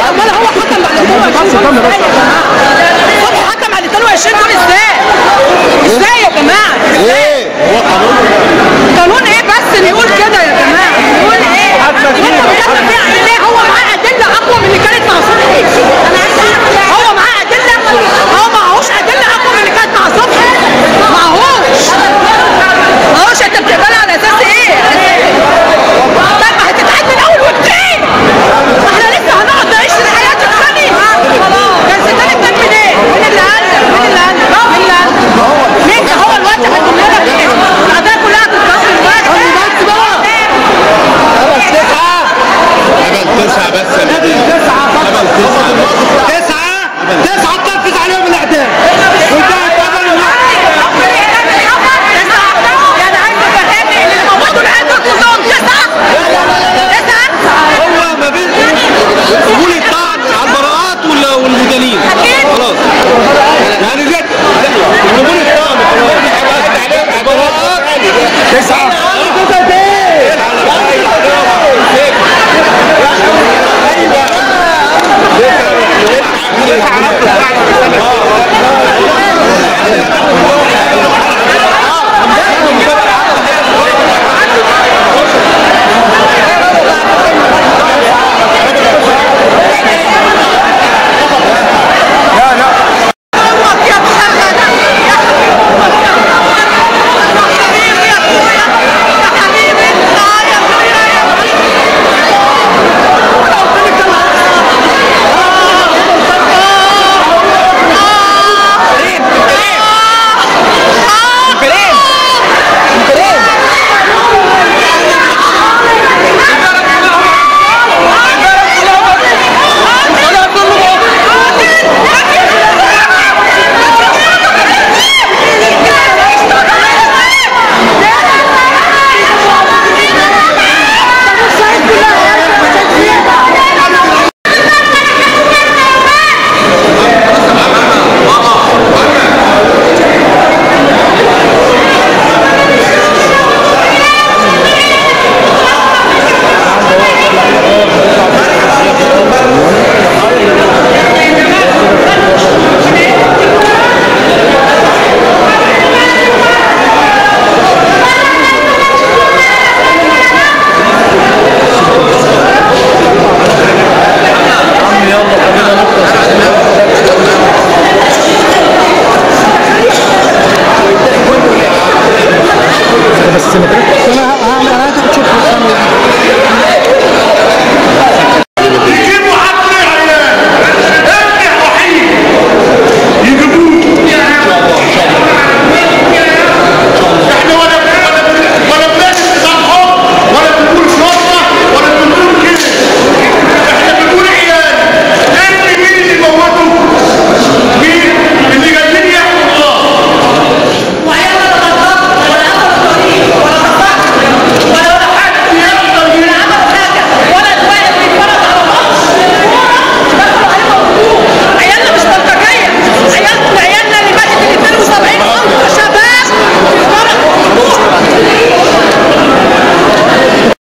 امال هو حكم على 22 دول ازاي يا جماعه؟ صبحي حكم على 22 دول ازاي؟ ازاي يا جماعه؟ ايه هو قانون ايه بس نقول كده يا جماعه؟ نقول ايه؟ انت بتتكلم فيها ليه؟ هو معاه ادله اقوى من اللي كانت مع صبحي. هو معاه ادله، هو معهوش ادله اقوى من اللي كانت مع صبحي. معهوش انت بتقبلها على اساس ايه؟ طب ما هتتعاد من اول وجديد. ما احنا لسه هنقعد نعيش الحياه الثانيه. كان ستان كان منين؟ مين اللي قال لك؟ مين اللي قال لك؟ مين اللي قال لك؟ مين ده؟ هو الوقت هيقول لك ايه؟ القضيه كلها هتتكسر دلوقتي. بس بقى هبل 9 بس يا نبيل. هبل 9 بس. 9